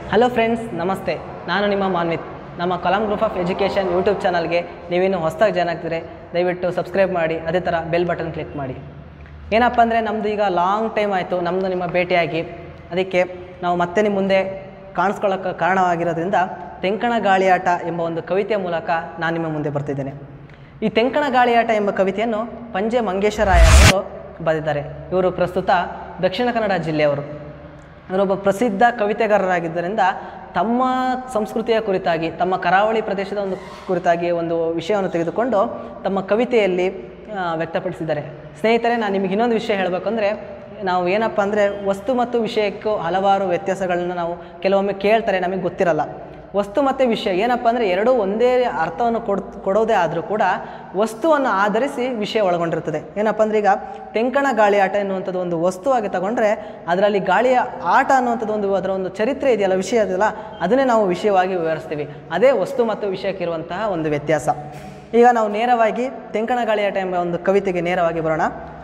Hello friends, ನಮಸ್ತೆ. ನಾನು ನಿಮ್ಮ ಮಾನ್ವಿತ್. ನಮ್ಮ Kalam group of education YouTube ಚಾನಲ್ಗೆ ನೀವೇನು ಹೊಸದಾಗಿ ಜಾಯ್ನ್ ಆಗ್ತಿದ್ರೆ ದಯವಿಟ್ಟು ಸಬ್ಸ್ಕ್ರೈಬ್ ಮಾಡಿ, ಅದೇ ಥರ ಬೆಲ್ ಬಟನ್ ಕ್ಲಿಕ್ ಮಾಡಿ. ಏನಪ್ಪ ಅಂದರೆ ನಮ್ಮದು ಈಗ ಲಾಂಗ್ ಟೈಮ್ ಆಯಿತು ನಮ್ಮದು ನಿಮ್ಮ ಭೇಟಿಯಾಗಿ. ಅದಕ್ಕೆ ನಾವು ಮತ್ತೆ ನಿಮ್ಮ ಮುಂದೆ ಕಾಣಿಸ್ಕೊಳ್ಳೋಕ್ಕೆ ಕಾರಣವಾಗಿರೋದ್ರಿಂದ ತೆಂಕಣ ಗಾಳಿಯಾಟ ಎಂಬ ಒಂದು ಕವಿತೆಯ ಮೂಲಕ ನಾನು ನಿಮ್ಮ ಮುಂದೆ ಬರ್ತಿದ್ದೇನೆ. ಈ ತೆಂಕಣ ಗಾಳಿಯಾಟ ಎಂಬ ಕವಿತೆಯನ್ನು ಪಂಜೆ ಮಂಗೇಶರಾಯರವರು ಬರೆದಿದ್ದಾರೆ. ಇವರು ಪ್ರಸ್ತುತ ದಕ್ಷಿಣ ಕನ್ನಡ ಜಿಲ್ಲೆಯವರು. ಇವರೊಬ್ಬ ಪ್ರಸಿದ್ಧ ಕವಿತೆಗಾರರಾಗಿದ್ದರಿಂದ ತಮ್ಮ ಸಂಸ್ಕೃತಿಯ ಕುರಿತಾಗಿ, ತಮ್ಮ ಕರಾವಳಿ ಪ್ರದೇಶದ ಒಂದು ಕುರಿತಾಗಿ ಒಂದು ವಿಷಯವನ್ನು ತೆಗೆದುಕೊಂಡು ತಮ್ಮ ಕವಿತೆಯಲ್ಲಿ ವ್ಯಕ್ತಪಡಿಸಿದ್ದಾರೆ. ಸ್ನೇಹಿತರೆ, ನಾನು ನಿಮಗೆ ಇನ್ನೊಂದು ವಿಷಯ ಹೇಳಬೇಕಂದ್ರೆ, ನಾವು ಏನಪ್ಪ ಅಂದರೆ ವಸ್ತು ಮತ್ತು ವಿಷಯಕ್ಕೂ ಹಲವಾರು ವ್ಯತ್ಯಾಸಗಳನ್ನ ನಾವು ಕೆಲವೊಮ್ಮೆ ಕೇಳ್ತಾರೆ, ನಮಗೆ ಗೊತ್ತಿರಲ್ಲ. ವಸ್ತು ಮತ್ತು ವಿಷಯ ಏನಪ್ಪ ಅಂದರೆ ಎರಡೂ ಒಂದೇ ಅರ್ಥವನ್ನು ಕೊಡೋದೇ ಆದರೂ ಕೂಡ ವಸ್ತುವನ್ನು ಆಧರಿಸಿ ವಿಷಯ ಒಳಗೊಂಡಿರ್ತದೆ. ಏನಪ್ಪ ಅಂದರೆ ಈಗ ತೆಂಕಣ ಗಾಳಿ ಆಟ ಎನ್ನುವಂಥದ್ದು ಒಂದು ವಸ್ತುವಾಗಿ ತಗೊಂಡ್ರೆ ಅದರಲ್ಲಿ ಗಾಳಿಯ ಆಟ ಅನ್ನುವಂಥದ್ದು ಅದರ ಒಂದು ಚರಿತ್ರೆ ಇದೆಯಲ್ಲ, ವಿಷಯ ಇದೆಯಲ್ಲ, ಅದನ್ನೇ ನಾವು ವಿಷಯವಾಗಿ ವಿವರಿಸ್ತೀವಿ. ಅದೇ ವಸ್ತು ಮತ್ತು ವಿಷಯಕ್ಕಿರುವಂತಹ ಒಂದು ವ್ಯತ್ಯಾಸ. ಈಗ ನಾವು ನೇರವಾಗಿ ತೆಂಕಣ ಗಾಳಿ ಆಟ ಎಂಬ ಒಂದು ಕವಿತೆಗೆ ನೇರವಾಗಿ ಬರೋಣ.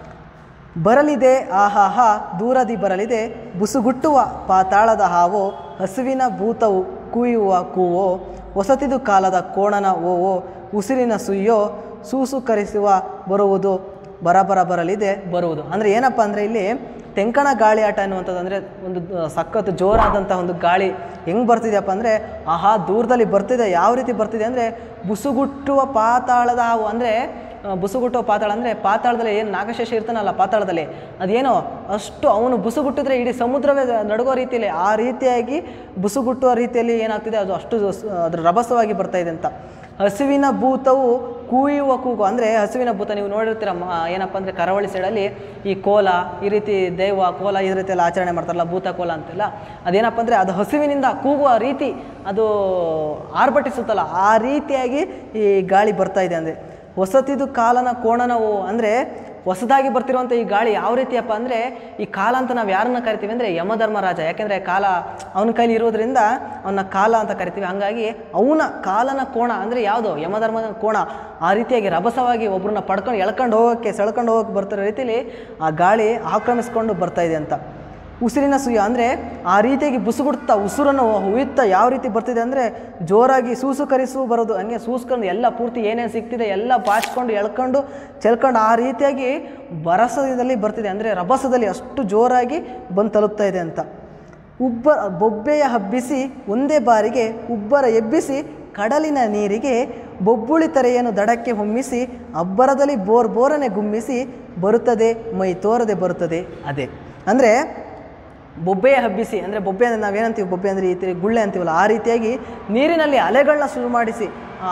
ಬರಲಿದೆ ಆಹಾಹಾ ದೂರದಿ ಬರಲಿದೆ, ಬುಸುಗುಟ್ಟುವ ಪಾತಾಳದ ಹಾವೋ, ಹಸುವಿನ ಭೂತವು ಕುಯ್ಯುವ ಕೂವೋ, ಹೊಸತಿದು ಕಾಲದ ಕೋಣನ ಓವೋ, ಉಸಿರಿನ ಸುಯ್ಯೋ, ಸೂಸು ಕರೆಸುವ ಬರುವುದು, ಬರಬರ ಬರಲಿದೆ ಬರುವುದು. ಅಂದರೆ ಏನಪ್ಪ ಅಂದರೆ ಇಲ್ಲಿ ತೆಂಕಣ ಗಾಳಿ ಆಟ ಅನ್ನುವಂಥದ್ದು ಅಂದರೆ ಒಂದು ಸಖತ್ತು ಜೋರಾದಂಥ ಒಂದು ಗಾಳಿ ಹೆಂಗೆ ಬರ್ತಿದೆಯಪ್ಪ ಅಂದರೆ, ಆಹಾ ದೂರದಲ್ಲಿ ಬರ್ತಿದೆ. ಯಾವ ರೀತಿ ಬರ್ತಿದೆ ಅಂದರೆ ಬುಸುಗುಟ್ಟುವ ಪಾತಾಳದ ಹಾವು. ಅಂದರೆ ಬುಸುಗುಟ್ಟುವ ಪಾತಾಳ ಅಂದರೆ ಪಾತಾಳದಲ್ಲಿ ಏನು ನಾಗಶೇಷ ಇರ್ತಾನಲ್ಲ ಪಾತಾಳದಲ್ಲಿ, ಅದೇನೋ ಅಷ್ಟು ಅವನು ಬುಸುಗುಟ್ಟಿದ್ರೆ ಇಡೀ ಸಮುದ್ರವೇ ನಡುಗೋ ರೀತಿಯಲ್ಲಿ, ಆ ರೀತಿಯಾಗಿ ಬುಸುಗುಟ್ಟುವ ರೀತಿಯಲ್ಲಿ ಏನಾಗ್ತಿದೆ ಅದು ಅಷ್ಟು ಅದರ ರಭಸವಾಗಿ ಬರ್ತಾಯಿದೆ ಅಂತ. ಹಸುವಿನ ಭೂತವು ಕೂಯುವ ಕೂಗು. ಅಂದರೆ ಹಸುವಿನ ಭೂತ ನೀವು ನೋಡಿರ್ತೀರ, ಏನಪ್ಪ ಅಂದರೆ ಕರಾವಳಿ ಸೈಡಲ್ಲಿ ಈ ಕೋಲ ಈ ರೀತಿ ದೈವ ಕೋಲ ಈ ರೀತಿ ಎಲ್ಲ ಆಚರಣೆ ಮಾಡ್ತಾರಲ್ಲ, ಭೂತ ಕೋಲ ಅಂತೆಲ್ಲ. ಅದೇನಪ್ಪ ಅಂದರೆ ಅದು ಹಸುವಿನಿಂದ ಕೂಗುವ ರೀತಿ ಅದು ಆರ್ಭಟಿಸುತ್ತಲ್ಲ, ಆ ರೀತಿಯಾಗಿ ಈ ಗಾಳಿ ಬರ್ತಾ ಇದೆ. ಅಂದರೆ ಹೊಸತಿದು ಕಾಲನ ಕೋಣನವು. ಅಂದರೆ ಹೊಸದಾಗಿ ಬರ್ತಿರುವಂಥ ಈ ಗಾಳಿ ಯಾವ ರೀತಿಯಪ್ಪ ಅಂದರೆ, ಈ ಕಾಲ ಅಂತ ನಾವು ಯಾರನ್ನ ಕರಿತೀವಿ ಅಂದರೆ ಯಮಧರ್ಮರಾಜ. ಯಾಕೆಂದರೆ ಕಾಲ ಅವನ ಕೈಲಿ ಇರೋದ್ರಿಂದ ಅವನ ಕಾಲ ಅಂತ ಕರಿತೀವಿ. ಹಾಗಾಗಿ ಅವನ ಕಾಲನ ಕೋಣ ಅಂದರೆ ಯಾವುದು, ಯಮಧರ್ಮದ ಕೋಣ. ಆ ರೀತಿಯಾಗಿ ರಭಸವಾಗಿ ಒಬ್ಬರನ್ನ ಪಡ್ಕೊಂಡು ಎಳ್ಕೊಂಡು ಹೋಗೋಕ್ಕೆ ಸೆಳ್ಕೊಂಡು ಹೋಗೋಕ್ಕೆ ಬರ್ತಿರೋ ರೀತಿಯಲ್ಲಿ ಆ ಗಾಳಿ ಆಕ್ರಮಿಸ್ಕೊಂಡು ಬರ್ತಾಯಿದೆ ಅಂತ. ಉಸಿರಿನ ಸುಯ್ಯ ಅಂದರೆ ಆ ರೀತಿಯಾಗಿ ಬುಸುಗುಡ್ತಾ ಉಸಿರನ್ನು ಹುಯ್ಯುತ್ತಾ ಯಾವ ರೀತಿ ಬರ್ತಿದೆ ಅಂದರೆ ಜೋರಾಗಿ ಸೂಸು ಕರಿಸು ಬರೋದು. ಹಂಗೆ ಸೂಸ್ಕೊಂಡು ಎಲ್ಲ ಪೂರ್ತಿ ಏನೇನು ಸಿಗ್ತಿದೆ ಎಲ್ಲ ಬಾಚ್ಕೊಂಡು ಎಳ್ಕೊಂಡು ಚೆಲ್ಕೊಂಡು ಆ ರೀತಿಯಾಗಿ ಬರಸದಲ್ಲಿ ಬರ್ತಿದೆ. ಅಂದರೆ ರಭಸದಲ್ಲಿ ಅಷ್ಟು ಜೋರಾಗಿ ಬಂದು ತಲುಪ್ತಾ ಇದೆ ಅಂತ. ಬೊಬ್ಬೆಯ ಹಬ್ಬಿಸಿ ಒಂದೇ ಬಾರಿಗೆ ಉಬ್ಬರ ಎಬ್ಬಿಸಿ ಕಡಲಿನ ನೀರಿಗೆ ಬೊಬ್ಬುಳಿ ತರೆಯನ್ನು ದಡಕ್ಕೆ ಹೊಮ್ಮಿಸಿ ಅಬ್ಬರದಲ್ಲಿ ಬೋರನೆ ಗುಮ್ಮಿಸಿ ಬರುತ್ತದೆ ಮೈ ತೋರದೆ ಬರುತ್ತದೆ ಅದೇ. ಅಂದರೆ ಬೊಬ್ಬೆಯ ಹಬ್ಬಿಸಿ ಅಂದರೆ ಬೊಬ್ಬೆ ಅಂದರೆ ನಾವೇನಂತೀವಿ, ಬೊಬ್ಬೆ ಅಂದರೆ ಈ ರೀತಿ ಗುಳ್ಳೆ ಅಂತೀವಲ್ಲ, ಆ ರೀತಿಯಾಗಿ ನೀರಿನಲ್ಲಿ ಅಲೆಗಳನ್ನ ಶುರು ಮಾಡಿಸಿ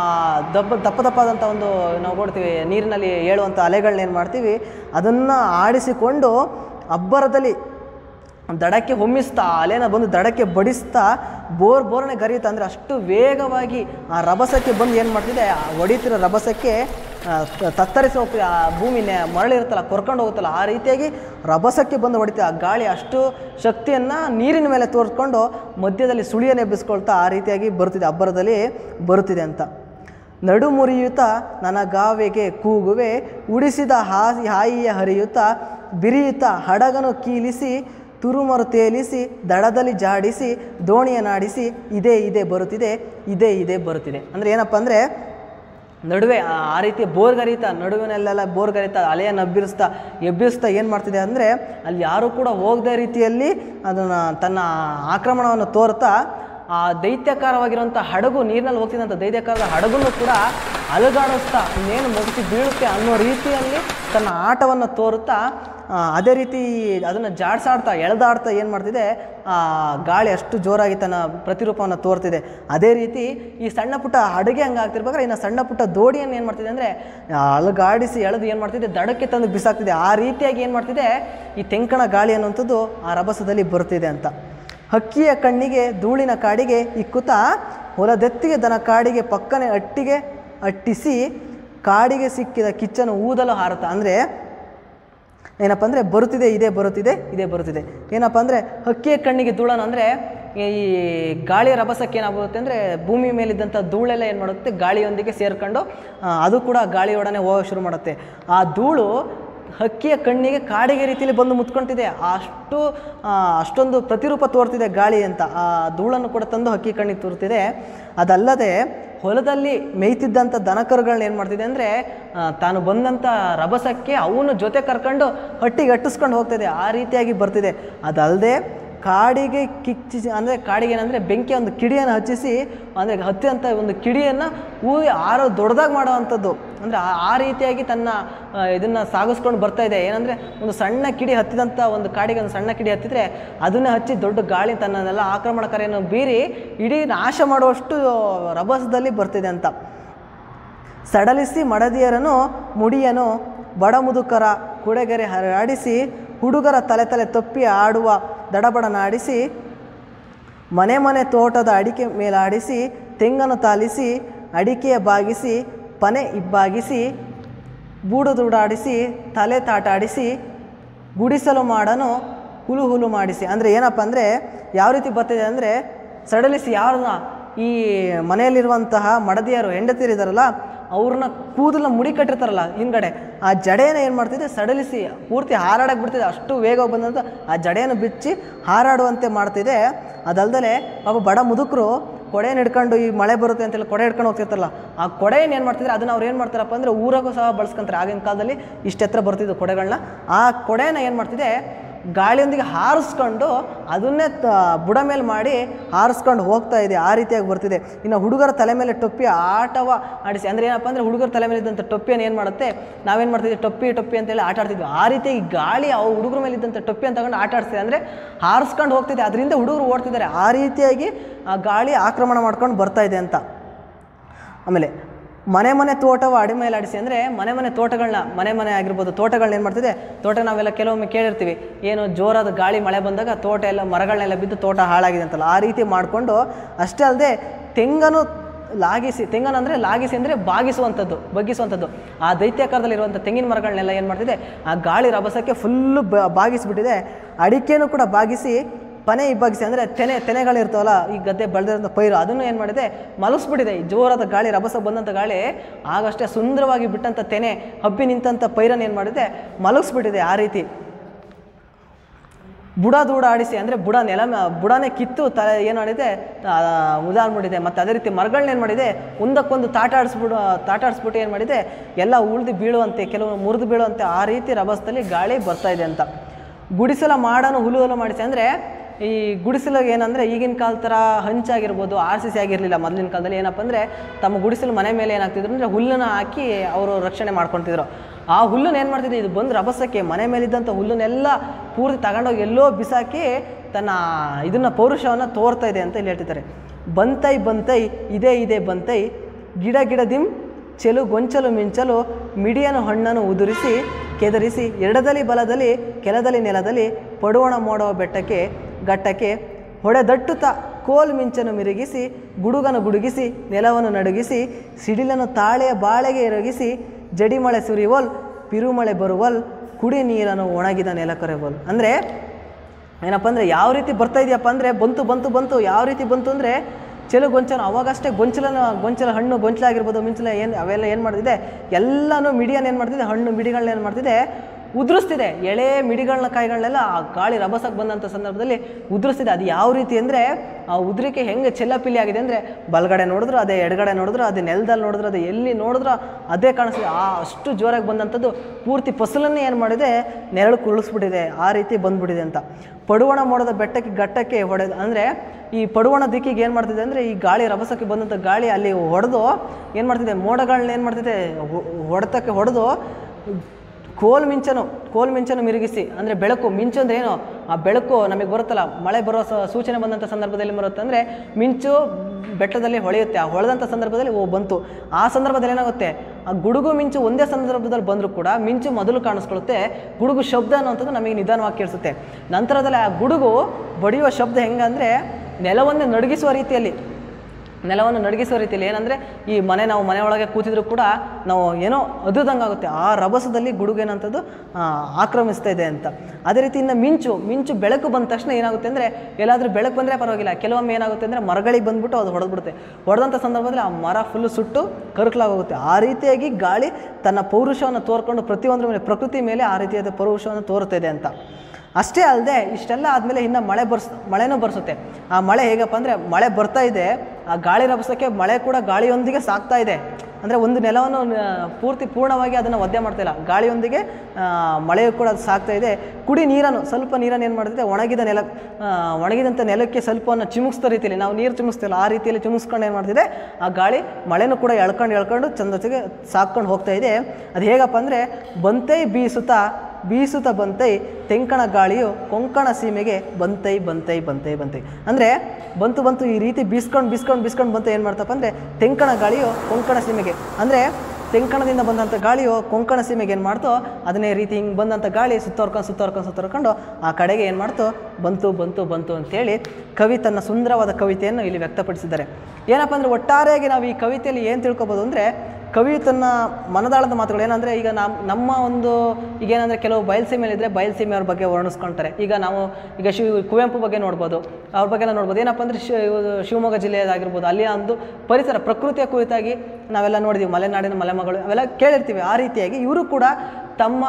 ದಪ್ಪದಂಥ ಒಂದು ನಾವು ನೋಡ್ತೀವಿ ನೀರಿನಲ್ಲಿ ಏಳುವಂಥ ಅಲೆಗಳನ್ನ ಏನು ಮಾಡ್ತೀವಿ ಅದನ್ನು ಆಡಿಸಿಕೊಂಡು ಅಬ್ಬರದಲ್ಲಿ ದಡಕ್ಕೆ ಹೊಮ್ಮಿಸ್ತಾ ಅಲೆನ ಬಂದು ದಡಕ್ಕೆ ಬಡಿಸ್ತಾ ಬೋರನೆ ಗರಿಯುತ್ತಾ. ಅಂದರೆ ಅಷ್ಟು ವೇಗವಾಗಿ ಆ ರಭಸಕ್ಕೆ ಬಂದು ಏನು ಮಾಡ್ತಿದೆ, ಹೊಡಿತಿರೋ ರಭಸಕ್ಕೆ ತತ್ತರಿಸಿ ಹೋಗ್ತಿದೆ. ಆ ಭೂಮಿ ಮರಳಿರುತ್ತಲ್ಲ ಕೊರ್ಕೊಂಡು ಹೋಗುತ್ತಲ್ಲ, ಆ ರೀತಿಯಾಗಿ ರಭಸಕ್ಕೆ ಬಂದು ಹೊಡಿತೀವಿ. ಆ ಗಾಳಿ ಅಷ್ಟು ಶಕ್ತಿಯನ್ನು ನೀರಿನ ಮೇಲೆ ತೋರಿಸ್ಕೊಂಡು ಮಧ್ಯದಲ್ಲಿ ಸುಳಿಯನ್ನು ಎಬ್ಬಿಸ್ಕೊಳ್ತಾ ಆ ರೀತಿಯಾಗಿ ಬರುತ್ತಿದೆ, ಅಬ್ಬರದಲ್ಲಿ ಬರುತ್ತಿದೆ ಅಂತ. ನಡು ಮುರಿಯುತ್ತಾ ನನಗಾವೆಗೆ ಕೂಗುವೆ, ಉಡಿಸಿದ ಹಾಯಿಯ ಹರಿಯುತ್ತಾ ಬಿರಿಯುತ್ತಾ ಹಡಗನು ಕೀಲಿಸಿ ತುರುಮರು ತೇಲಿಸಿ ದಡದಲ್ಲಿ ಜಾಡಿಸಿ ದೋಣಿಯ ನಾಡಿಸಿ ಇದೇ ಬರುತ್ತಿದೆ ಇದೇ ಬರುತ್ತಿದೆ. ಅಂದರೆ ಏನಪ್ಪ ಅಂದರೆ ನಡುವೆ ಆ ರೀತಿ ಬೋರ್ಗರಿತಾ ನಡುವಿನಲ್ಲೆಲ್ಲ ಬೋರ್ಗರಿತಾ ಅಲೆಯನ್ನು ಎಬ್ಬಿಸ್ತಾ ಏನು ಮಾಡ್ತಿದೆ ಅಂದರೆ ಅಲ್ಲಿ ಯಾರೂ ಕೂಡ ಹೋಗದ ರೀತಿಯಲ್ಲಿ ಅದನ್ನು ತನ್ನ ಆಕ್ರಮಣವನ್ನು ತೋರ್ತಾ ಆ ದೈತ್ಯಕಾರವಾಗಿರುವಂಥ ಹಡಗು, ನೀರಿನಲ್ಲಿ ಹೋಗ್ತಿದ್ದಂಥ ದೈತ್ಯಕಾರದ ಹಡಗನ್ನು ಕೂಡ ಅಲುಗಾಡಿಸ್ತಾ ಇನ್ನೇನು ಮುಗಿಸಿ ಬೀಳುತ್ತೆ ಅನ್ನೋ ರೀತಿಯಲ್ಲಿ ತನ್ನ ಆಟವನ್ನು ತೋರುತ್ತಾ ಅದೇ ರೀತಿ ಅದನ್ನು ಜಾಡ್ಸಾಡ್ತಾ ಎಳೆದಾಡ್ತಾ ಏನು ಮಾಡ್ತಿದೆ, ಆ ಗಾಳಿ ಅಷ್ಟು ಜೋರಾಗಿ ತನ್ನ ಪ್ರತಿರೂಪವನ್ನು ತೋರ್ತಿದೆ. ಅದೇ ರೀತಿ ಈ ಸಣ್ಣ ಪುಟ್ಟ ಅಡುಗೆ ಹಂಗೆ ಆಗ್ತಿರ್ಬೇಕಾದ್ರೆ ಇನ್ನು ಸಣ್ಣ ಪುಟ್ಟ ದೋಡಿಯನ್ನು ಏನು ಮಾಡ್ತಿದೆ ಅಂದರೆ ಅಲುಗಾಡಿಸಿ ಎಳೆದು ಏನು ಮಾಡ್ತಿದೆ ದಡಕ್ಕೆ ತಂದು ಬಿಸಾಕ್ತಿದೆ. ಆ ರೀತಿಯಾಗಿ ಏನು ಮಾಡ್ತಿದೆ ಈ ತೆಂಕಣ ಗಾಳಿ ಅನ್ನುವಂಥದ್ದು ಆ ರಭಸದಲ್ಲಿ ಬರ್ತಿದೆ ಅಂತ. ಹಕ್ಕಿಯ ಕಣ್ಣಿಗೆ ಧೂಳಿನ ಕಾಡಿಗೆ ಇಕ್ಕುತ್ತಾ ಹೊಲದೆತ್ತಿಗೆ ದನ ಕಾಡಿಗೆ ಪಕ್ಕನೆ ಅಟ್ಟಿಸಿ ಕಾಡಿಗೆ ಸಿಕ್ಕಿದ ಕಿಚ್ಚನ್ನು ಊದಲು ಹಾರುತ್ತಾ. ಅಂದರೆ ಏನಪ್ಪ ಅಂದರೆ ಬರುತ್ತಿದೆ ಇದೇ ಬರುತ್ತಿದೆ. ಏನಪ್ಪ ಅಂದರೆ ಹಕ್ಕಿಯ ಕಣ್ಣಿಗೆ ಧೂಳನ್ನು ಅಂದರೆ ಈ ಗಾಳಿಯ ರಭಸಕ್ಕೆ ಏನಾಗುತ್ತೆ ಅಂದರೆ ಭೂಮಿ ಮೇಲಿದ್ದಂಥ ಧೂಳೆಲ್ಲ ಏನು ಮಾಡುತ್ತೆ ಗಾಳಿಯೊಂದಿಗೆ ಸೇರ್ಕೊಂಡು ಅದು ಕೂಡ ಗಾಳಿಯೊಡನೆ ಹೋಗೋಕೆ ಶುರು ಮಾಡುತ್ತೆ. ಆ ಧೂಳು ಹಕ್ಕಿಯ ಕಣ್ಣಿಗೆ ಕಾಡಿಗೆ ರೀತಿಯಲ್ಲಿ ಬಂದು ಮುತ್ಕೊಳ್ತಿದೆ. ಅಷ್ಟೊಂದು ಪ್ರತಿರೂಪ ತೋರ್ತಿದೆ ಗಾಳಿ ಅಂತ. ಆ ಧೂಳನ್ನು ಕೂಡ ತಂದು ಹಕ್ಕಿ ಕಣ್ಣಿಗೆ ತೋರ್ತಿದೆ. ಅದಲ್ಲದೆ ಹೊಲದಲ್ಲಿ ಮೇಯ್ತಿದ್ದಂಥ ದನಕರುಗಳನ್ನ ಏನು ಮಾಡ್ತಿದೆ ಅಂದರೆ ತಾನು ಬಂದಂಥ ರಭಸಕ್ಕೆ ಅವನು ಜೊತೆ ಕರ್ಕೊಂಡು ಹಟ್ಟಿಗೆ ಅಟ್ಟಿಸ್ಕೊಂಡು ಹೋಗ್ತಿದೆ. ಆ ರೀತಿಯಾಗಿ ಬರ್ತಿದೆ. ಅದಲ್ಲದೆ ಕಾಡಿಗೆ ಕಿಚ್ಚಿ ಅಂದರೆ ಕಾಡಿಗೆ ಏನಂದರೆ ಬೆಂಕಿ ಒಂದು ಕಿಡಿಯನ್ನು ಹಚ್ಚಿಸಿ ಅಂದರೆ ಹತ್ತಿದಂಥ ಒಂದು ಕಿಡಿಯನ್ನು ಊರಿ ಆರೋ ದೊಡ್ಡದಾಗಿ ಮಾಡೋ ಅಂಥದ್ದು. ಅಂದರೆ ಆ ರೀತಿಯಾಗಿ ತನ್ನ ಇದನ್ನು ಸಾಗಿಸ್ಕೊಂಡು ಬರ್ತಾ ಇದೆ. ಏನಂದರೆ ಒಂದು ಸಣ್ಣ ಕಿಡಿ ಹತ್ತಿದಂಥ ಒಂದು ಕಾಡಿಗೆ ಒಂದು ಸಣ್ಣ ಕಿಡಿ ಹತ್ತಿದರೆ ಅದನ್ನೇ ಹಚ್ಚಿ ದೊಡ್ಡ ಗಾಳಿ ತನ್ನೆಲ್ಲ ಆಕ್ರಮಣಕಾರಿಯನ್ನು ಬೀರಿ ಇಡೀ ನಾಶ ಮಾಡುವಷ್ಟು ರಭಸದಲ್ಲಿ ಬರ್ತಿದೆ ಅಂತ. ಸಡಲಿಸಿ ಮಡದಿಯರನ್ನು ಮುಡಿಯನು ಬಡ ಮುದುಕರ ಕುಡೆಗೆರೆ ಹರಡಿಸಿ ಹುಡುಗರ ತಲೆ ತಲೆ ತಪ್ಪಿ ಆಡುವ ದಡಬಡನಾಡಿಸಿ ಮನೆ ಮನೆ ತೋಟದ ಅಡಿಕೆ ಮೇಲಾಡಿಸಿ ತೆಂಗನ್ನು ತಾಲಿಸಿ ಅಡಿಕೆಯ ಬಾಗಿಸಿ ಪನೆ ಇಬ್ಬಾಗಿಸಿ ಬೂಡುದುಡಾಡಿಸಿ ತಲೆ ತಾಟಾಡಿಸಿ ಗುಡಿಸಲು ಮಾಡನು ಹುಲು ಹುಲು ಮಾಡಿಸಿ. ಅಂದರೆ ಏನಪ್ಪ ಅಂದರೆ ಯಾವ ರೀತಿ ಬರ್ತಿದೆ ಅಂದರೆ ಸಡಲಿಸಿ ಯಾರನ್ನ ಈ ಮನೆಯಲ್ಲಿರುವಂತಹ ಮಡದಿಯರು ಹೆಂಡತಿರಿದಾರಲ್ಲ ಅವ್ರನ್ನ ಕೂದಲನ್ನ ಮುಡಿ ಕಟ್ಟಿರ್ತಾರಲ್ಲ ಹಿಂದ್ಗಡೆ ಆ ಜಡೆಯನ್ನು ಏನು ಮಾಡ್ತಿದೆ ಸಡಲಿಸಿ ಪೂರ್ತಿ ಹಾರಾಡಕ್ಕೆ ಬಿಡ್ತಿದೆ. ಅಷ್ಟು ವೇಗವಾಗಿ ಬಂದಂಥ ಆ ಜಡೆಯನ್ನು ಬಿಚ್ಚಿ ಹಾರಾಡುವಂತೆ ಮಾಡ್ತಿದೆ. ಅದಲ್ದೇ ಪಾಪ ಬಡ ಮುದುಕರು ಕೊಡೆಯನ್ನು ಹಿಡ್ಕೊಂಡು ಈ ಮಳೆ ಬರುತ್ತೆ ಅಂತೆಲ್ಲ ಕೊಡೆ ಹಿಡ್ಕೊಂಡು ಹೋಗ್ತಿರ್ತಾರಲ್ಲ ಆ ಕೊಡೆಯನ್ನು ಏನು ಮಾಡ್ತಿದ್ರೆ ಅದನ್ನು ಅವ್ರು ಏನು ಮಾಡ್ತಾರಪ್ಪ ಅಂದರೆ ಊರಾಗೂ ಸಹ ಬಳಸ್ಕೊಂತಾರೆ. ಆಗಿನ ಕಾಲದಲ್ಲಿ ಇಷ್ಟೆತ್ರ ಬರ್ತಿದ್ದು ಕೊಡೆಗಳನ್ನ. ಆ ಕೊಡೆನ ಏನು ಮಾಡ್ತಿದೆ ಗಾಳಿಯೊಂದಿಗೆ ಹಾರಿಸ್ಕೊಂಡು ಅದನ್ನೇ ಬುಡ ಮೇಲೆ ಮಾಡಿ ಹಾರಿಸ್ಕೊಂಡು ಹೋಗ್ತಾ ಇದೆ. ಆ ರೀತಿಯಾಗಿ ಬರ್ತಿದೆ. ಇನ್ನು ಹುಡುಗರ ತಲೆ ಮೇಲೆ ಟೊಪ್ಪಿ ಆಟವ ಆಡಿಸಿ ಅಂದರೆ ಏನಪ್ಪ ಅಂದರೆ ಹುಡುಗರ ತಲೆ ಮೇಲೆ ಇದ್ದಂಥ ಟೊಪ್ಪಿಯನ್ನು ಏನು ಮಾಡುತ್ತೆ ನಾವೇನು ಮಾಡ್ತಿದ್ವಿ ಟೊಪ್ಪಿ ಅಂತೇಳಿ ಆಟ ಆಡ್ತಿದ್ವಿ. ಆ ರೀತಿಯಾಗಿ ಗಾಳಿ ಅವು ಹುಡುಗರ ಮೇಲೆ ಇದ್ದಂಥ ಟೊಪ್ಪಿಯನ್ನು ತಗೊಂಡು ಆಟ ಆಡಿಸ್ತಿದೆ. ಅಂದರೆ ಹಾರಿಸ್ಕೊಂಡು ಹೋಗ್ತಿದೆ. ಅದರಿಂದ ಹುಡುಗರು ಓಡ್ತಿದ್ದಾರೆ. ಆ ರೀತಿಯಾಗಿ ಆ ಗಾಳಿ ಆಕ್ರಮಣ ಮಾಡ್ಕೊಂಡು ಬರ್ತಾ ಇದೆ ಅಂತ. ಆಮೇಲೆ ಮನೆ ಮನೆ ತೋಟವ ಅಡಿಮೇಲಾಡಿಸಿ ಅಂದರೆ ಮನೆ ತೋಟಗಳನ್ನ ಮನೆ ಆಗಿರ್ಬೋದು ತೋಟಗಳನ್ನ ಏನು ಮಾಡ್ತಿದೆ ತೋಟ ನಾವೆಲ್ಲ ಕೆಲವೊಮ್ಮೆ ಕೇಳಿರ್ತೀವಿ ಏನು ಜೋರಾದ ಗಾಳಿ ಮಳೆ ಬಂದಾಗ ತೋಟ ಎಲ್ಲ ಮರಗಳನ್ನೆಲ್ಲ ಬಿದ್ದು ತೋಟ ಹಾಳಾಗಿದೆ ಅಂತಲ್ಲ. ಆ ರೀತಿ ಮಾಡಿಕೊಂಡು ಅಷ್ಟೇ ಅಲ್ಲದೆ ತೆಂಗನ್ನು ಲಾಗಿಸಿ ಅಂದರೆ ಬಗ್ಗಿಸುವಂಥದ್ದು. ಆ ದೈತ್ಯಾಕಾರದಲ್ಲಿರುವಂಥ ತೆಂಗಿನ ಮರಗಳನ್ನೆಲ್ಲ ಏನು ಮಾಡ್ತಿದೆ ಆ ಗಾಳಿ ರಭಸಕ್ಕೆ ಫುಲ್ಲು ಬಾಗಿಸಿಬಿಟ್ಟಿದೆ. ಅಡಿಕೆನೂ ಕೂಡ ಬಾಗಿಸಿ ಪನೆ ಇಬ್ಬಾಗಿಸಿ ಅಂದರೆ ತೆನೆಗಳಿರ್ತಾವಲ್ಲ ಈ ಗದ್ದೆ ಬೆಳೆದಿರೋಂಥ ಪೈರು ಅದನ್ನು ಏನು ಮಾಡಿದೆ ಮಲಗಿಸ್ಬಿಟ್ಟಿದೆ. ಜೋರಾದ ಗಾಳಿ ರಭಸ ಬಂದಂಥ ಗಾಳಿ ಆಗಷ್ಟೇ ಸುಂದರವಾಗಿ ಬಿಟ್ಟಂಥ ತೆನೆ ಹಬ್ಬಿ ನಿಂತಂಥ ಪೈರನ್ನು ಏನು ಮಾಡಿದೆ ಮಲಗಿಸ್ಬಿಟ್ಟಿದೆ. ಆ ರೀತಿ ಬುಡ ದೂಡ ಆಡಿಸಿ ಅಂದರೆ ಬುಡನೇ ಕಿತ್ತು ಏನು ಮಾಡಿದೆ ಮುದಾಡ್ಬಿಟ್ಟಿದೆ. ಮತ್ತು ಅದೇ ರೀತಿ ಮರಗಳನ್ನ ಏನು ಮಾಡಿದೆ ಒಂದಕ್ಕೊಂದು ತಾಟಾಡಿಸ್ಬಿಟ್ಟು ಏನು ಮಾಡಿದೆ ಎಲ್ಲ ಉಳಿದು ಬೀಳುವಂತೆ ಕೆಲವು ಮುರಿದು ಬೀಳುವಂತೆ ಆ ರೀತಿ ರಭಸದಲ್ಲಿ ಗಾಳಿ ಬರ್ತಾ ಇದೆ ಅಂತ. ಗುಡಿಸಲ ಮಾಡನು ಹುಲು ಹುಲು ಮಾಡಿಸಿ ಅಂದರೆ ಈ ಗುಡಿಸಲಿಗೆ ಏನಂದರೆ ಈಗಿನ ಕಾಲ ಥರ ಹಂಚಾಗಿರ್ಬೋದು RCC ಆಗಿರಲಿಲ್ಲ. ಮೊದಲಿನ ಕಾಲದಲ್ಲಿ ಏನಪ್ಪ ಅಂದರೆ ತಮ್ಮ ಗುಡಿಸಲು ಮನೆ ಮೇಲೆ ಏನಾಗ್ತಿದ್ರು ಅಂದರೆ ಹುಲ್ಲನ್ನು ಹಾಕಿ ಅವರು ರಕ್ಷಣೆ ಮಾಡ್ಕೊತಿದ್ರು. ಆ ಹುಲ್ಲನ್ನು ಏನು ಮಾಡ್ತಿದ್ದೆ ಇದು ಬಂದು ರಭಸಕ್ಕೆ ಮನೆ ಮೇಲಿದ್ದಂಥ ಹುಲ್ಲನ್ನೆಲ್ಲ ಪೂರ್ತಿ ತಗೊಂಡೋಗಿ ಎಲ್ಲೋ ಬಿಸಾಕಿ ತನ್ನ ಇದನ್ನು ಪೌರುಷವನ್ನು ತೋರ್ತಾ ಇದೆ ಅಂತ ಇಲ್ಲಿ ಹೇಳ್ತಿದ್ದಾರೆ. ಬಂತೈ ಇದೇ ಬಂತೈ ಗಿಡ ಚೆಲು ಗೊಂಚಲು ಮಿಂಚಲು ಮಿಡಿಯನು ಹಣ್ಣನ್ನು ಉದುರಿಸಿ ಕೆದರಿಸಿ ಎರಡದಲ್ಲಿ ಬಲದಲ್ಲಿ ಕೆಲದಲ್ಲಿ ನೆಲದಲ್ಲಿ ಪಡುವಣ ಮೋಡವ ಬೆಟ್ಟಕ್ಕೆ ಗಟ್ಟಕ್ಕೆ ಹೊಡೆದಟ್ಟುತ್ತ ಕೋಲ್ ಮಿಂಚನ್ನು ಮಿರುಗಿಸಿ ಗುಡುಗನ್ನು ಗುಡುಗಿಸಿ ನೆಲವನ್ನು ನಡುಗಿಸಿ ಸಿಡಿಲನ್ನು ತಾಳೆಯ ಬಾಳೆಗೆ ಎರಗಿಸಿ ಜಡಿಮಳೆ ಸುರಿವೋಲ್ ಪಿರುಮಳೆ ಬರುವಲ್ ಕುಡಿ ನೀರನ್ನು ಒಣಗಿದ ನೆಲ ಕರೆವೋಲ್. ಅಂದರೆ ಏನಪ್ಪ ಅಂದರೆ ಯಾವ ರೀತಿ ಬರ್ತಾ ಇದೆಯಪ್ಪ ಅಂದರೆ ಬಂತು ಯಾವ ರೀತಿ ಬಂತು ಅಂದರೆ ಚೆಲು ಗೊಂಚಲು ಅವಾಗಷ್ಟೇ ಗೊಂಚಲ ಹಣ್ಣು ಗೊಂಚಲಾಗಿರ್ಬೋದು ಮಿಂಚಲ ಅವೆಲ್ಲ ಏನು ಮಾಡ್ತಿದೆ ಎಲ್ಲನೂ ಮಿಡಿಯನ್ನು ಏನು ಮಾಡ್ತಿದೆ ಹಣ್ಣು ಮಿಡಿಗಳನ್ನ ಏನು ಮಾಡ್ತಿದೆ ಉದುರಿಸ್ತಿದೆ. ಎಳೆ ಮಿಡಿಗಳನ್ನ ಕಾಯಿಗಳನ್ನೆಲ್ಲ ಆ ಗಾಳಿ ರಭಸಕ್ಕೆ ಬಂದಂಥ ಸಂದರ್ಭದಲ್ಲಿ ಉದುರಿಸ್ತಿದೆ. ಅದು ಯಾವ ರೀತಿ ಅಂದರೆ ಆ ಉದುರಿಕೆ ಹೆಂಗೆ ಚೆಲ್ಲಪಿಲ್ಲಿ ಆಗಿದೆ ಅಂದರೆ ಬಲಗಡೆ ನೋಡಿದ್ರು ಅದೇ ಎಡಗಡೆ ನೋಡಿದ್ರು ಅದೇ ನೆಲದಲ್ಲಿ ನೋಡಿದ್ರು ಅದೇ ಎಲ್ಲಿ ನೋಡಿದ್ರು ಅದೇ ಕಾಣಿಸ್ತಿದೆ. ಅಷ್ಟು ಜೋರಾಗಿ ಬಂದಂಥದ್ದು ಪೂರ್ತಿ ಫಸಲನ್ನೇ ಏನು ಮಾಡಿದೆ ನೆರಳು ಕುರುಳಿಸ್ಬಿಟ್ಟಿದೆ. ಆ ರೀತಿ ಬಂದ್ಬಿಟ್ಟಿದೆ ಅಂತ. ಪಡುವಣ ಮೋಡದ ಬೆಟ್ಟಕ್ಕೆ ಗಟ್ಟಕ್ಕೆ ಹೊಡೆದು ಅಂದರೆ ಈ ಪಡುವಣ ದಿಕ್ಕಿಗೆ ಏನು ಮಾಡ್ತಿದೆ ಅಂದರೆ ಈ ಗಾಳಿ ರಭಸಕ್ಕೆ ಬಂದಂಥ ಗಾಳಿ ಅಲ್ಲಿ ಹೊಡೆದು ಏನು ಮಾಡ್ತಿದೆ ಮೋಡಗಳನ್ನ ಏನು ಮಾಡ್ತಿದೆ ಹೊಡೆದು ಕೋಲ್ ಮಿಂಚನ್ನು ಮಿರುಗಿಸಿ ಅಂದರೆ ಬೆಳಕು ಮಿಂಚು ಅಂದರೆ ಏನು ಆ ಬೆಳಕು ನಮಗೆ ಬರುತ್ತಲ್ಲ ಮಳೆ ಬರೋ ಸೂಚನೆ ಬಂದಂಥ ಸಂದರ್ಭದಲ್ಲಿ ಬರುತ್ತೆ ಅಂದರೆ ಮಿಂಚು ಬೆಟ್ಟದಲ್ಲಿ ಹೊಳೆಯುತ್ತೆ. ಆ ಹೊಳೆದಂಥ ಸಂದರ್ಭದಲ್ಲಿ ಬಂತು. ಆ ಸಂದರ್ಭದಲ್ಲಿ ಏನಾಗುತ್ತೆ ಆ ಗುಡುಗು ಮಿಂಚು ಒಂದೇ ಸಂದರ್ಭದಲ್ಲಿ ಬಂದರೂ ಕೂಡ ಮಿಂಚು ಮೊದಲು ಕಾಣಿಸ್ಕೊಳ್ಳುತ್ತೆ. ಗುಡುಗು ಶಬ್ದ ಅನ್ನೋಂಥದ್ದು ನಮಗೆ ನಿಧಾನವಾಗಿ ಕೇಳಿಸುತ್ತೆ. ನಂತರದಲ್ಲಿ ಆ ಗುಡುಗು ಬಡಿಯುವ ಶಬ್ದ ಹೆಂಗಂದರೆ ನೆಲವನ್ನೇ ನಡುಗಿಸುವ ರೀತಿಯಲ್ಲಿ ನೆಲವನ್ನು ನಡಗಿಸೋ ರೀತಿಯಲ್ಲಿ ಏನಂದರೆ ಈ ನಾವು ಮನೆ ಒಳಗೆ ಕೂತಿದ್ರು ಕೂಡ ನಾವು ಏನೋ ಅದ್ದಂಗೆ ಆಗುತ್ತೆ, ಆ ರಭಸದಲ್ಲಿ ಗುಡುಗೇನಂಥದ್ದು ಆಕ್ರಮಿಸ್ತಾ ಇದೆ ಅಂತ. ಅದೇ ರೀತಿ ಇನ್ನು ಮಿಂಚು ಬೆಳಕು ಬಂದ ತಕ್ಷಣ ಏನಾಗುತ್ತೆ ಅಂದರೆ, ಎಲ್ಲಾದರೂ ಬೆಳಕು ಬಂದರೆ ಪರವಾಗಿಲ್ಲ, ಕೆಲವೊಮ್ಮೆ ಏನಾಗುತ್ತೆ ಅಂದರೆ ಮರಗಳಿಗೆ ಬಂದುಬಿಟ್ಟು ಅದು ಹೊಡೆದ್ಬಿಡುತ್ತೆ. ಹೊಡೆದಂಥ ಸಂದರ್ಭದಲ್ಲಿ ಆ ಮರ ಫುಲ್ಲು ಸುಟ್ಟು ಕರಕಲಾಗೋಗುತ್ತೆ. ಆ ರೀತಿಯಾಗಿ ಗಾಳಿ ತನ್ನ ಪೌರುಷವನ್ನು ತೋರ್ಕೊಂಡು ಪ್ರತಿಯೊಂದರ ಮೇಲೆ, ಪ್ರಕೃತಿ ಮೇಲೆ ಆ ರೀತಿಯಾದ ಪೌರುಷವನ್ನು ತೋರ್ತಾ ಇದೆ ಅಂತ. ಅಷ್ಟೇ ಅಲ್ಲದೆ ಇಷ್ಟೆಲ್ಲ ಆದಮೇಲೆ ಇನ್ನು ಮಳೆನೂ ಬರ್ಸುತ್ತೆ. ಆ ಮಳೆ ಹೇಗಪ್ಪ ಅಂದರೆ, ಮಳೆ ಬರ್ತಾ ಇದೆ, ಆ ಗಾಳಿ ರಭಸಕ್ಕೆ ಮಳೆ ಕೂಡ ಗಾಳಿಯೊಂದಿಗೆ ಸಾಗ್ತಾ ಇದೆ. ಅಂದರೆ ಒಂದು ನೆಲವನ್ನು ಪೂರ್ಣವಾಗಿ ಅದನ್ನು ಒದ್ದೆ ಮಾಡ್ತಾಯಿಲ್ಲ, ಗಾಳಿಯೊಂದಿಗೆ ಮಳೆಯು ಕೂಡ ಅದು ಸಾಗ್ತಾ ಇದೆ. ಸ್ವಲ್ಪ ನೀರನ್ನು ಏನು ಮಾಡ್ತಿದೆ, ಒಣಗಿದಂಥ ನೆಲಕ್ಕೆ ಸ್ವಲ್ಪವನ್ನು ಚಿಮುಕ್ಸ್ತಾ ರೀತಿಯಲ್ಲಿ, ನಾವು ನೀರು ಚಿಮುಕ್ಸ್ತಿಲ್ಲ ಆ ರೀತಿಯಲ್ಲಿ ಚಿಮುಕ್ಸ್ಕೊಂಡು ಏನು ಮಾಡ್ತಿದೆ, ಆ ಗಾಳಿ ಮಳೆನೂ ಕೂಡ ಎಳ್ಕೊಂಡು ಚಂದೊತ್ತಿಗೆ ಸಾಕ್ಕೊಂಡು ಹೋಗ್ತಾ ಇದೆ. ಅದು ಹೇಗಪ್ಪ ಅಂದರೆ, ಬಂತೈ ಬೀಸುತ್ತಾ ಬಂತೈ ತೆಂಕಣ ಗಾಳಿಯು ಕೊಂಕಣ ಸೀಮೆಗೆ ಬಂತೈ. ಅಂದರೆ ಬಂತು ಈ ರೀತಿ ಬೀಸ್ಕೊಂಡು ಬಂತು. ಏನು ಮಾಡ್ತಪ್ಪ ಅಂದರೆ, ತೆಂಕಣ ಗಾಳಿಯು ಕೊಂಕಣ ಸೀಮೆಗೆ, ಅಂದರೆ ತೆಂಕಣದಿಂದ ಬಂದಂಥ ಗಾಳಿಯು ಕೊಂಕಣ ಸೀಮೆಗೆ ಏನು ಮಾಡ್ತೋ, ಅದನ್ನೇ ರೀತಿ ಹಿಂಗೆ ಬಂದಂಥ ಗಾಳಿ ಸುತ್ತೋರ್ಕೊಂಡು ಆ ಕಡೆಗೆ ಏನು ಮಾಡ್ತೋ, ಬಂತು ಅಂತೇಳಿ ಕವಿ ತನ್ನ ಸುಂದರವಾದ ಕವಿತೆಯನ್ನು ಇಲ್ಲಿ ವ್ಯಕ್ತಪಡಿಸಿದ್ದಾರೆ. ಏನಪ್ಪ ಅಂದರೆ, ಒಟ್ಟಾರೆಯಾಗಿ ನಾವು ಈ ಕವಿತೆಯಲ್ಲಿ ಏನು ತಿಳ್ಕೊಬೋದು ಅಂದರೆ, ಕವಿಯು ತನ್ನ ಮನದಾಳದ ಮಾತುಗಳು ಏನಂದರೆ, ಈಗ ನಮ್ಮ ಒಂದು ಈಗೇನಂದರೆ, ಕೆಲವು ಬಯಲುಸೀಮೆಯಲ್ಲಿದ್ದರೆ ಬಯಲುಸೀಮೆಯವ್ರ ಬಗ್ಗೆ ವರ್ಣಿಸ್ಕೊಳ್ತಾರೆ. ಈಗ ಕುವೆಂಪು ಬಗ್ಗೆ ನೋಡ್ಬೋದು, ಅವ್ರ ಬಗ್ಗೆಲ್ಲ ನೋಡ್ಬೋದು. ಏನಪ್ಪ ಅಂದರೆ, ಶಿವಮೊಗ್ಗ ಜಿಲ್ಲೆಯದಾಗಿರ್ಬೋದು, ಅಲ್ಲಿಯ ಒಂದು ಪರಿಸರ ಪ್ರಕೃತಿಯ ಕುರಿತಾಗಿ ನಾವೆಲ್ಲ ನೋಡಿದ್ದೀವಿ, ಮಲೆನಾಡಿನ ಮಲೆಮಗಳು ಅವೆಲ್ಲ ಕೇಳಿರ್ತೀವಿ. ಆ ರೀತಿಯಾಗಿ ಇವರು ಕೂಡ ತಮ್ಮ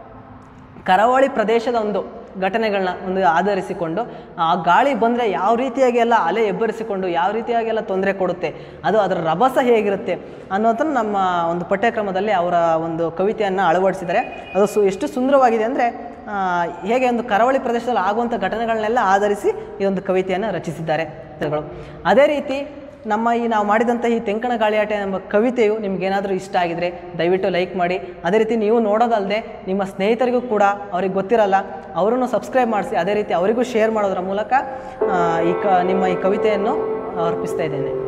ಕರಾವಳಿ ಪ್ರದೇಶದ ಒಂದು ಘಟನೆಗಳನ್ನ ಆಧರಿಸಿಕೊಂಡು, ಆ ಗಾಳಿ ಬಂದರೆ ಯಾವ ರೀತಿಯಾಗಿ ಎಲ್ಲ ಅಲೆ ಎಬ್ಬರಿಸಿಕೊಂಡು ಯಾವ ರೀತಿಯಾಗಿ ಎಲ್ಲ ತೊಂದರೆ ಕೊಡುತ್ತೆ, ಅದರ ರಭಸ ಹೇಗಿರುತ್ತೆ ಅನ್ನೋದನ್ನು ನಮ್ಮ ಒಂದು ಪಠ್ಯಕ್ರಮದಲ್ಲಿ ಅವರ ಒಂದು ಕವಿತೆಯನ್ನು ಅಳವಡಿಸಿದ್ದಾರೆ. ಅದು ಎಷ್ಟು ಸುಂದರವಾಗಿದೆ ಅಂದರೆ, ಹೇಗೆ ಒಂದು ಕರಾವಳಿ ಪ್ರದೇಶದಲ್ಲಿ ಆಗುವಂಥ ಘಟನೆಗಳನ್ನೆಲ್ಲ ಆಧರಿಸಿ ಈ ಒಂದು ಕವಿತೆಯನ್ನು ರಚಿಸಿದ್ದಾರೆ. ಅದೇ ರೀತಿ ನಾವು ಮಾಡಿದಂಥ ಈ ತೆಂಕಣ ಗಾಳಿಯಾಟ ಎಂಬ ಕವಿತೆಯು ನಿಮಗೇನಾದರೂ ಇಷ್ಟ ಆಗಿದರೆ ದಯವಿಟ್ಟು ಲೈಕ್ ಮಾಡಿ. ಅದೇ ರೀತಿ ನೀವು ನೋಡೋದಲ್ಲದೆ ನಿಮ್ಮ ಸ್ನೇಹಿತರಿಗೂ ಕೂಡ, ಅವ್ರಿಗೆ ಗೊತ್ತಿರಲ್ಲ, ಅವರನ್ನು ಸಬ್ಸ್ಕ್ರೈಬ್ ಮಾಡಿಸಿ. ಅದೇ ರೀತಿ ಅವರಿಗೂ ಶೇರ್ ಮಾಡೋದ್ರ ಮೂಲಕ ನಿಮ್ಮ ಈ ಕವಿತೆಯನ್ನು ಅರ್ಪಿಸ್ತಾ ಇದ್ದೇನೆ.